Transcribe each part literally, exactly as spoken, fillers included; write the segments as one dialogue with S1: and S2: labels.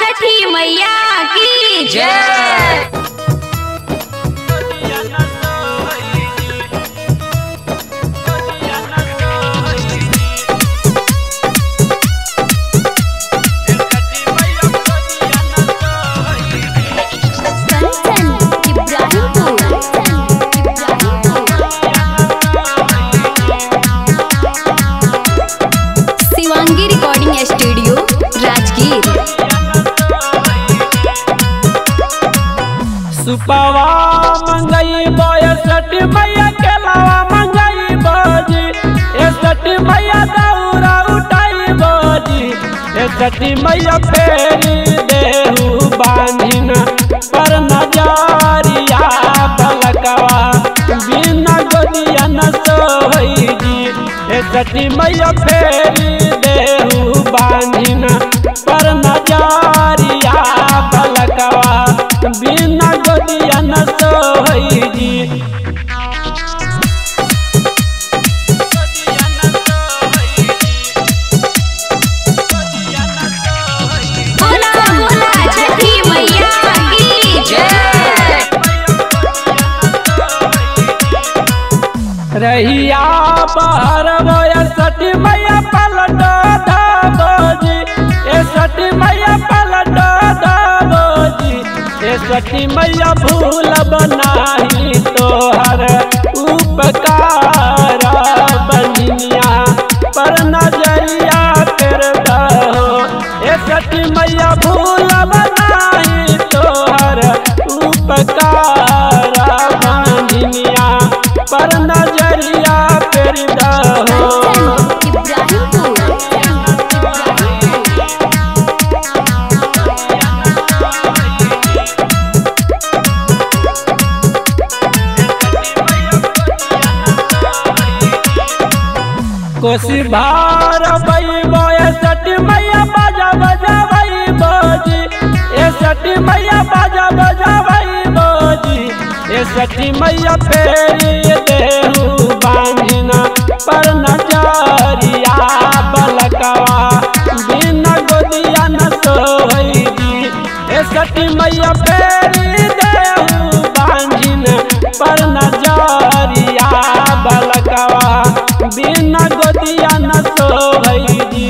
S1: छठी मैया की जय। Shivangi recording studio Rajgir.
S2: सुपवा मंगई बोए सटी मैया के लावा मंगई बोजी ए सटी मैया दौरा उठाई बोजी ए सटी मैया फेरी देहू बांधिन पर नजरिया बलकवा बिना गोदिया न सोई जी ए सटी मैया फेरी देहू बांधिन पर नजरिया बलकवा बिना गोदिया न सोई जी। रहिया बाहर बोया सटी मैया पलट दाबोजी ए सटी मैया पलट दाबोजी ए सटी मैया भूल बनाही तोहर उपकार बनिया पर नजरिया कर दहो ए सटी मैया भूल बनाही तोहर उपकार बनिया पर नजरिया कर दहो। कोसी भार बई बोए सटी मैया बाजा बजा बई बोजी ए सटी मैया बाजा बजा बई बोजी ए सटी मैया फेरी देहू बांधिना पर नजरिया बलकवा बिना गोदिया न सोई जी ए सटी मैया फेरी देहू बांधिन पर नजरिया बलकवा बिना गोदिया न सोई जी।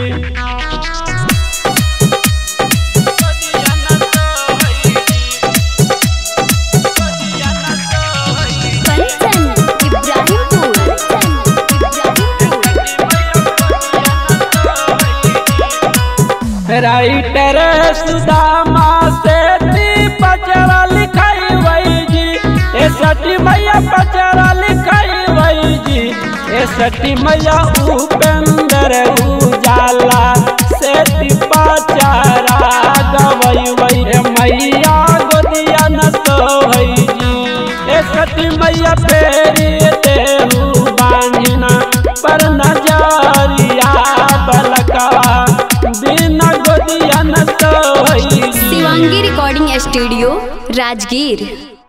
S2: राइटर सुदामा से ती पचरा लिखाई वही जी ए सटी मैया पचरा लिखाई वही जी ए सटी मैया उपेंद्र उजाला से ती पचरा गवई वही मैया गोदिया न सोई जी ए सटी मैया फेरी देहू बांधिना पर नजरिया बलकवा बिना गोदिया न सोई।
S1: Shivangi recording studio Rajgir.